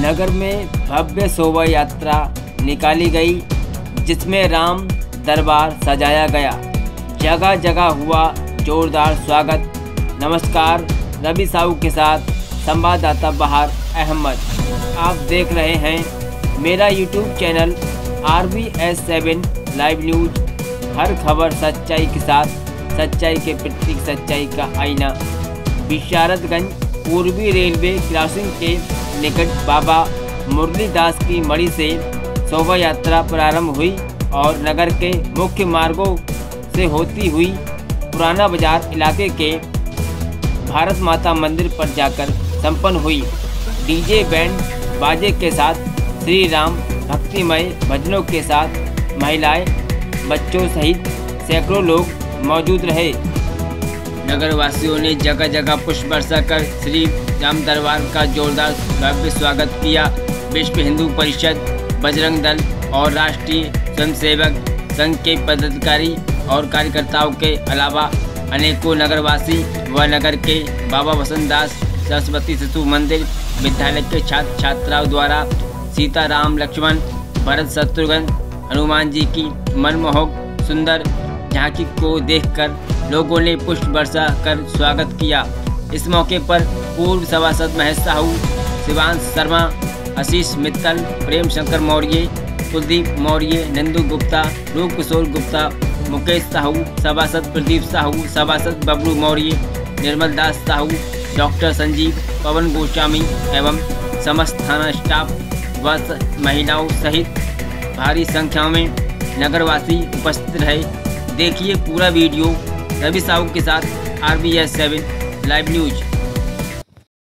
नगर में भव्य शोभा यात्रा निकाली गई, जिसमें राम दरबार सजाया गया। जगह जगह हुआ जोरदार स्वागत। नमस्कार, रवि साहू के साथ संवाददाता बहार अहमद। आप देख रहे हैं मेरा YouTube channel RBS7 live news. हर खबर सच्चाई के साथ, सच्चाई के प्रतीक, सच्चाई का आईना। बिशारतगंज पूर्वी रेलवे क्रॉसिंग के निकट बाबा मुरलीदास की मणि से शोभा यात्रा प्रारंभ हुई और नगर के मुख्य मार्गों से होती हुई पुराना बाजार इलाके के भारत माता मंदिर पर जाकर संपन्न हुई। डीजे बैंड बाजे के साथ श्री राम भक्तिमय भजनों के साथ महिलाएं, बच्चों सहित सैकड़ों लोग मौजूद रहे। नगर वासियों ने जगह जगह पुष्प वर्षा कर श्री राम दरबार का जोरदार भव्य स्वागत किया। विश्व हिंदू परिषद, बजरंग दल और राष्ट्रीय स्वयंसेवक संघ के पदाधिकारी और कार्यकर्ताओं के अलावा अनेकों नगरवासी व नगर के बाबा वसंतदास सरस्वती शिशु मंदिर विद्यालय के छात्र छात्राओं द्वारा सीता राम लक्ष्मण भरत शत्रुघ्न हनुमान जी की मनमोहक सुंदर झांकी को देखकर लोगों ने पुष्प वर्षा कर स्वागत किया। इस मौके पर पूर्व सभासद महेश साहू, शिवांश शर्मा, आशीष मित्तल, प्रेम शंकर मौर्य, कुलदीप मौर्य, नंदू गुप्ता, रूप किशोर गुप्ता, मुकेश साहू, सभासद प्रदीप साहू, सभासद बबलू मौर्य, निर्मल दास साहू, डॉक्टर संजीव, पवन गोस्वामी एवं समस्त थाना स्टाफ व महिलाओं सहित भारी संख्या में नगरवासी उपस्थित रहे। देखिए पूरा वीडियो रवि साहू के साथ RBS7 लाइव न्यूज।